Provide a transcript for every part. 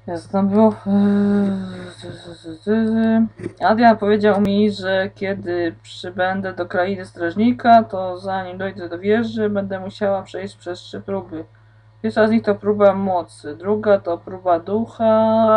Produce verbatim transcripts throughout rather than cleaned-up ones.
Jest tam było. Adrian powiedział mi, że kiedy przybędę do krainy strażnika, to zanim dojdę do wieży, będę musiała przejść przez trzy próby. Pierwsza z nich to próba mocy, druga to próba ducha,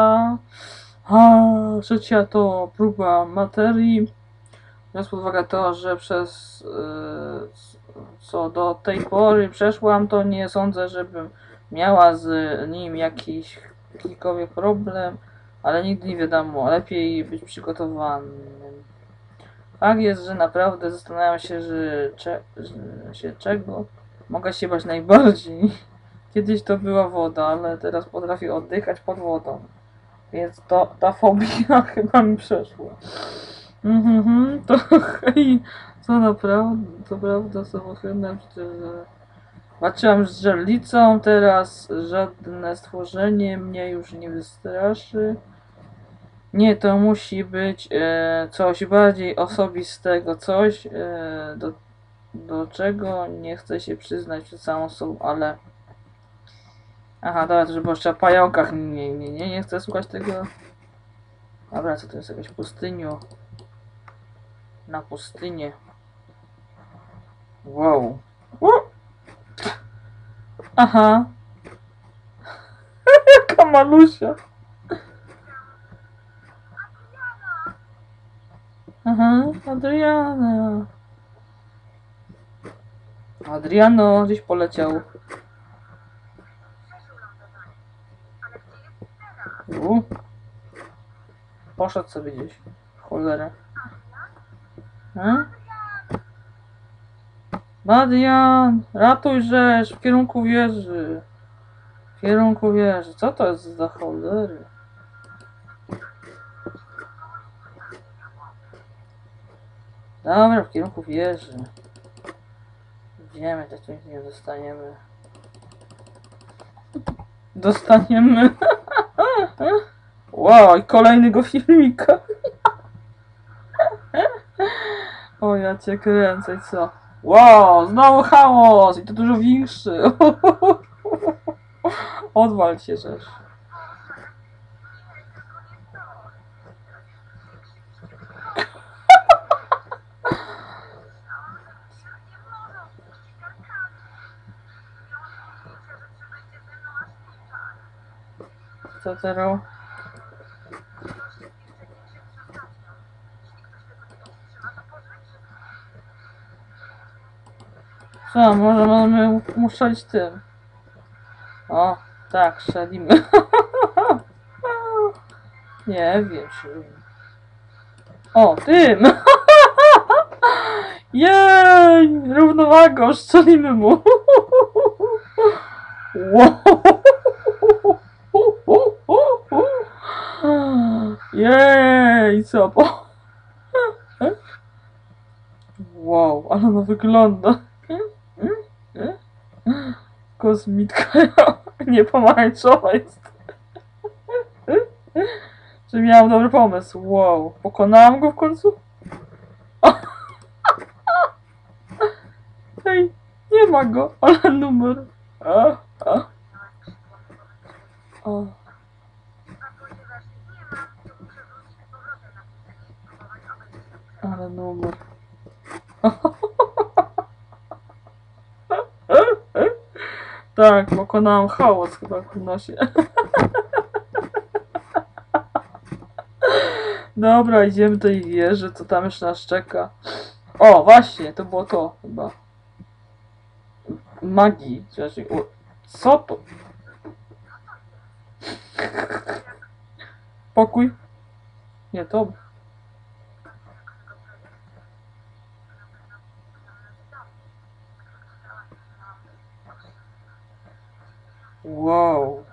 a trzecia to próba materii. Biorąc pod uwagę to, że przez yy, co do tej pory przeszłam, to nie sądzę, żebym miała z nim jakiś jakikolwiek problem, ale nigdy nie wiadomo, lepiej być przygotowanym. Fakt jest, że naprawdę zastanawiam się, że, cze, że się czego mogę się bać najbardziej. Kiedyś to była woda, ale teraz potrafię oddychać pod wodą. Więc to, ta fobia chyba mi przeszła. Mhm, to hej, to naprawdę, to prawda, samochylne przecież, że walczyłam z żellicą, teraz żadne stworzenie mnie już nie wystraszy. Nie, to musi być e, coś bardziej osobistego, coś e, do, do czego nie chcę się przyznać przed samą sobą, ale... Aha, dobra, to żeby jeszcze o pająkach, nie, nie, nie, nie chcę słuchać tego. Dobra, co to jest jakaś pustynia? Na pustynię. Wow. U! Aha. Jaka malusia. Aha, Adriana. Adriano gdzieś poleciał. U. Poszedł sobie gdzieś. Cholera. A? Adrian, ratuj rzecz w kierunku wieży. W kierunku wieży. Co to jest za cholery? Dobra, w kierunku wieży. Wiemy, że tu nic nie dostaniemy. Dostaniemy. Wow, i kolejnego filmika. O, ja cię kręcę, i co? Wow, znowu chaos! I to dużo większy. Odwal się, rzecz. Co teraz? Co, może możemy muszczać tym. O, tak, strzelimy. Nie wiem, czy... O, tym! Jej! Równowagą, strzelimy mu! Wow! Jej! Co? Po... Wow, ale ona wygląda. Kosmitka nie pomarańczowa jest. Czy miałam dobry pomysł? Wow, pokonałam go w końcu? Hej, nie ma go, ale numer. A, a. O. Ale numer. Tak, pokonałam chaos chyba w nosie. Dobra, idziemy do tej wieży, co tam jeszcze nas czeka. O, właśnie, to było to chyba. Magii. Co to? Pokój? Nie, to... Wow.